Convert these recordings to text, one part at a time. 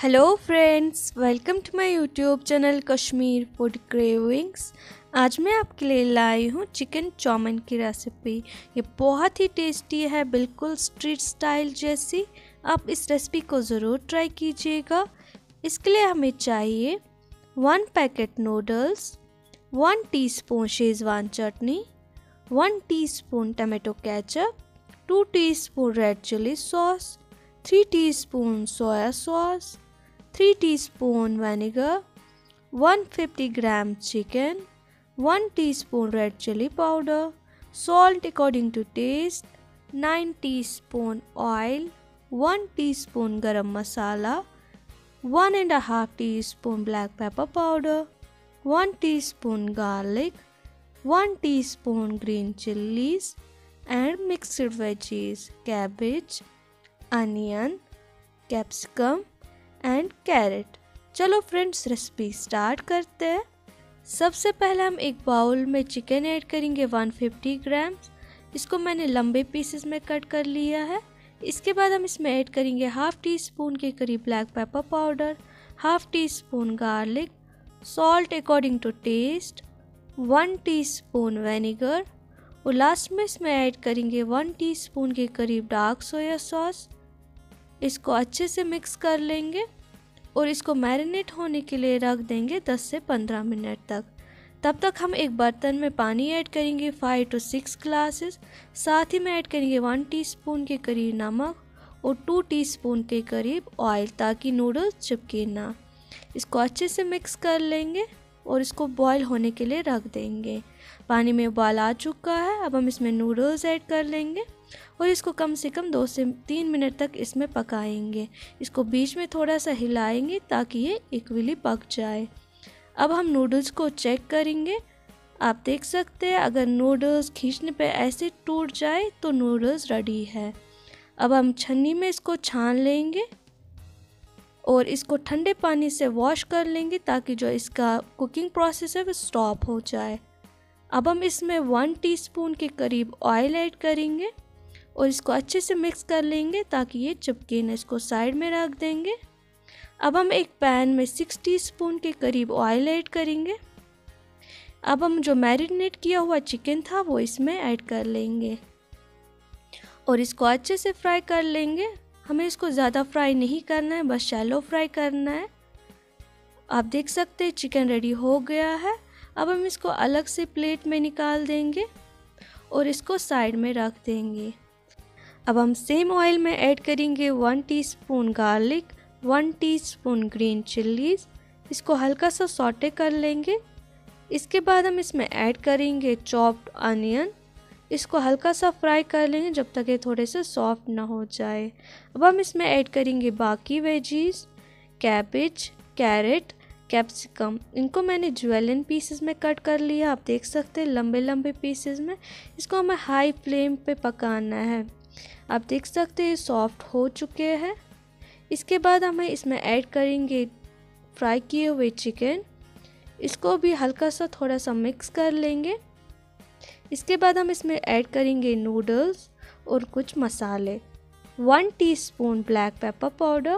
Hello friends, welcome to my YouTube channel Kashmir food cravings. आज मैं आपके लिए लाई हूँ चिकन चाउमीन की रेसिपी। ये बहुत ही टेस्टी है, बिल्कुल स्ट्रीट स्टाइल जैसी। आप इस रेसिपी को ज़रूर ट्राई कीजिएगा। इसके लिए हमें चाहिए 1 packet noodles, 1 teaspoon schezwan chutney, 1 teaspoon tomato ketchup, 2 teaspoon red chilli sauce, 3 teaspoon soya sauce, 3 teaspoon vinegar, 150 gram chicken, 1 teaspoon red chili powder, salt according to taste, 9 teaspoon oil, 1 teaspoon garam masala, 1.5 teaspoon black pepper powder, 1 teaspoon garlic, 1 teaspoon green chilies and mixed veggies, cabbage, onion, capsicum and carrot. चलो friends, recipe start करते हैं। सबसे पहले हम एक bowl में chicken add करेंगे 150 grams. इसको मैंने लंबे पीसेस में कट कर लिया है। इसके बाद हम इसमें ऐड करेंगे हाफ टी स्पून के करीब black pepper powder, half teaspoon garlic, salt according to taste, 1 teaspoon vinegar और लास्ट में इसमें ऐड करेंगे 1 टीस्पून के करीब डार्क सोया सॉस। इसको अच्छे से मिक्स कर लेंगे और इसको मैरिनेट होने के लिए रख देंगे 10 से 15 मिनट तक। तब तक हम एक बर्तन में पानी ऐड करेंगे 5 to 6 ग्लासेस। साथ ही में ऐड करेंगे 1 टीस्पून के करीब नमक और 2 टीस्पून के करीब ऑयल, ताकि नूडल्स चिपके ना। इसको अच्छे से मिक्स कर लेंगे और इसको बॉईल होने के लिए रख देंगे। पानी में उबाल आ चुका है। अब हम इसमें नूडल्स ऐड कर लेंगे और इसको कम से कम 2 से 3 मिनट तक इसमें पकाएंगे। इसको बीच में थोड़ा सा हिलाएंगे ताकि ये इक्वली पक जाए। अब हम नूडल्स को चेक करेंगे। आप देख सकते हैं, अगर नूडल्स खींचने पे ऐसे टूट जाए तो नूडल्स रेडी है। अब हम छन्नी में इसको छान लेंगे और इसको ठंडे पानी से वॉश कर लेंगे ताकि जो इसका कुकिंग प्रोसेस है वो स्टॉप हो जाए। अब हम इसमें 1 टीस्पून के करीब ऑयल ऐड करेंगे और इसको अच्छे से मिक्स कर लेंगे ताकि ये चिपके न। इसको साइड में रख देंगे। अब हम एक पैन में 6 टीस्पून के करीब ऑयल ऐड करेंगे। अब हम जो मैरिनेट किया हुआ चिकन था वो इसमें ऐड कर लेंगे और इसको अच्छे से फ्राई कर लेंगे। हमें इसको ज़्यादा फ्राई नहीं करना है, बस शैलो फ्राई करना है। आप देख सकते हैं चिकन रेडी हो गया है। अब हम इसको अलग से प्लेट में निकाल देंगे और इसको साइड में रख देंगे। अब हम सेम ऑयल में ऐड करेंगे 1 teaspoon garlic, 1 teaspoon green chillies. इसको हल्का सा सॉटे कर लेंगे। इसके बाद हम इसमें ऐड करेंगे चॉप्ड अनियन। इसको हल्का सा फ्राई कर लेंगे जब तक ये थोड़े से सॉफ्ट ना हो जाए। अब हम इसमें ऐड करेंगे बाकी वेजीज, कैबेज, कैरेट, कैप्सिकम। इनको मैंने ज्वेलन पीसेस में कट कर लिया। आप देख सकते हैं लंबे लंबे पीसेस में। इसको हमें हाई फ्लेम पे पकाना है। आप देख सकते हैं सॉफ्ट हो चुके हैं। इसके बाद हमें इसमें ऐड करेंगे फ्राई किए हुए चिकन। इसको भी हल्का सा थोड़ा सा मिक्स कर लेंगे। इसके बाद हम इसमें ऐड करेंगे नूडल्स और कुछ मसाले, 1 टीस्पून ब्लैक पेपर पाउडर।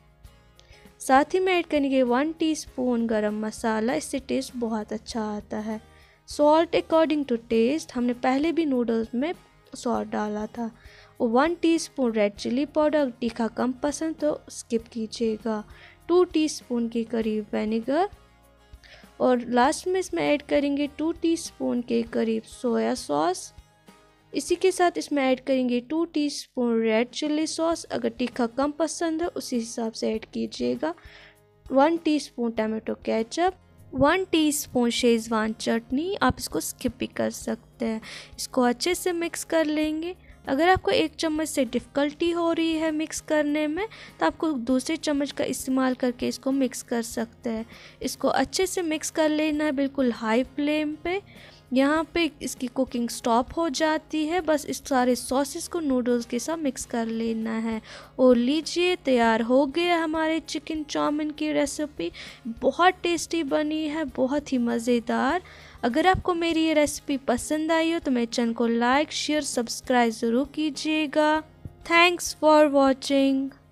साथ ही में ऐड करेंगे 1 टीस्पून गरम मसाला। इससे टेस्ट बहुत अच्छा आता है। सॉल्ट अकॉर्डिंग टू टेस्ट, हमने पहले भी नूडल्स में सॉल्ट डाला था। और 1 टीस्पून रेड चिली पाउडर। तीखा कम पसंद तो स्किप कीजिएगा। 2 टीस्पून के करीब विनेगर और लास्ट में इसमें ऐड करेंगे 2 टीस्पून के करीब सोया सॉस। इसी के साथ इसमें ऐड करेंगे 2 टीस्पून रेड चिली सॉस। अगर तीखा कम पसंद है उसी हिसाब से ऐड कीजिएगा। 1 teaspoon tomato ketchup, 1 teaspoon schezwan chutney. आप इसको स्किप भी कर सकते हैं। इसको अच्छे से मिक्स कर लेंगे। अगर आपको 1 चम्मच से डिफ़िकल्टी हो रही है मिक्स करने में तो आपको दूसरे चम्मच का इस्तेमाल करके इसको मिक्स कर सकते हैं। इसको अच्छे से मिक्स कर लेना है बिल्कुल हाई फ्लेम पे। यहाँ पे इसकी कुकिंग स्टॉप हो जाती है। बस इस सारे सॉसेस को नूडल्स के साथ मिक्स कर लेना है। और लीजिए, तैयार हो गया हमारे चिकन चाउमीन की रेसिपी। बहुत टेस्टी बनी है, बहुत ही मज़ेदार। अगर आपको मेरी ये रेसिपी पसंद आई हो तो मेरे चैनल को लाइक, शेयर, सब्सक्राइब ज़रूर कीजिएगा। Thanks for watching.